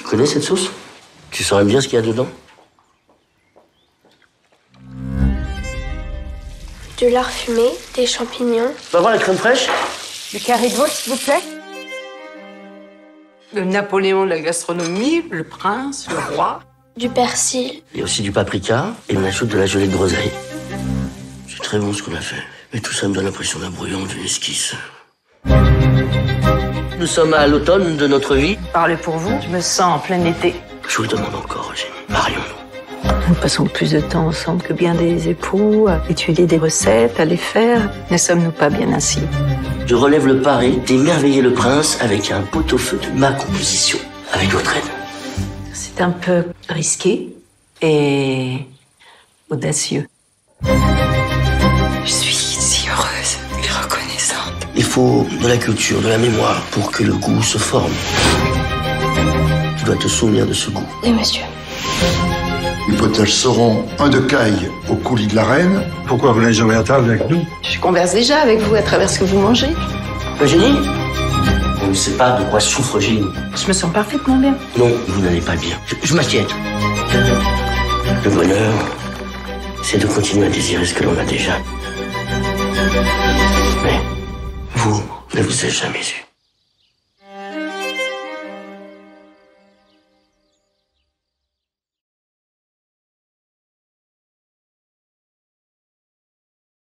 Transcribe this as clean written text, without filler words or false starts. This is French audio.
connais cette sauce? Tu saurais bien ce qu'il y a dedans? Du lard fumé, des champignons. Tu vas voir la crème fraîche? Du carré de veau, s'il vous plaît. Le Napoléon de la gastronomie, le prince, le roi. Du persil. Il y a aussi du paprika et on ajoute de la gelée de groseille. C'est très bon ce qu'on a fait. Mais tout ça me donne l'impression d'un brouillon, d'une esquisse. Nous sommes à l'automne de notre vie. Parlez pour vous, je me sens en plein été. Je vous le demande encore, Eugénie. Marions-nous. Nous passons plus de temps ensemble que bien des époux, à étudier des recettes, à les faire. Ne sommes-nous pas bien ainsi? Je relève le pari d'émerveiller le prince avec un pot-au-feu de ma composition, avec votre aide. C'est un peu risqué et audacieux. Je suis si heureuse et reconnaissante. Il faut de la culture, de la mémoire pour que le goût se forme. Tu dois te souvenir de ce goût. Oui, monsieur. Les potages seront un de caille au coulis de la reine. Pourquoi vous n'êtes jamais à table avec nous? Je converse déjà avec vous à travers ce que vous mangez. Eugénie? On ne sait pas de quoi souffre Eugénie. Je me sens parfaitement bien. Non, vous n'allez pas bien. Je m'inquiète. Le bonheur, c'est de continuer à désirer ce que l'on a déjà. Mais vous ne vous êtes jamais eu.